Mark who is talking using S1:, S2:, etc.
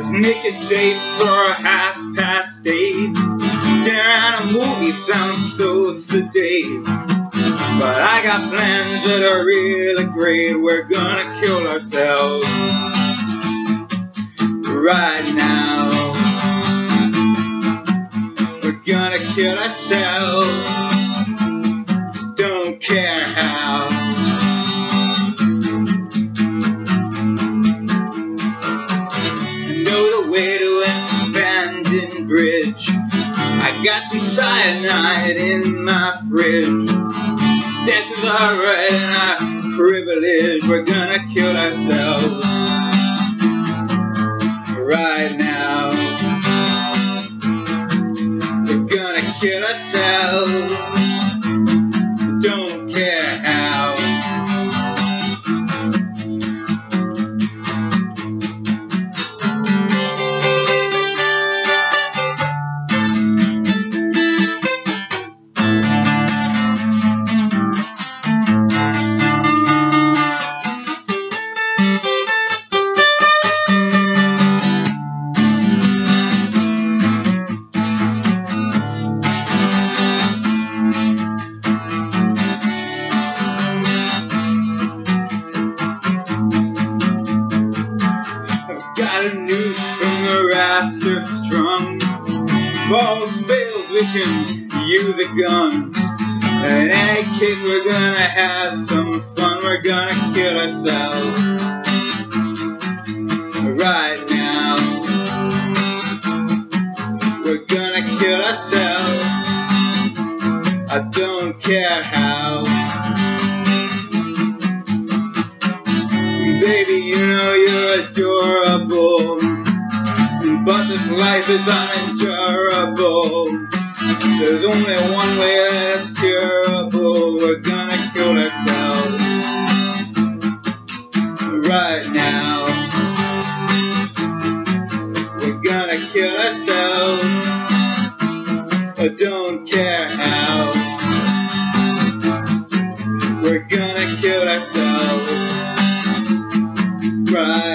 S1: Make a date for 8:30. Dinner and a movie sounds so sedate, but I got plans that are really great. We're gonna kill ourselves right now. We're gonna kill ourselves, don't care how. I know the way to an abandoned bridge. I got some cyanide in my fridge. Death is our right and our privilege. We're gonna kill ourselves right now. We're gonna kill ourselves, don't care how. Got a noose from the rafters strung. If all fails, we can use a gun. In any case, we're gonna have some fun. We're gonna kill ourselves right now. We're gonna kill ourselves, I don't care how. Baby, you know you're adorable, but this life is unendurable. There's only one way that's curable. We're gonna kill ourselves right now. We're gonna kill ourselves, I don't care how. We're gonna kill ourselves right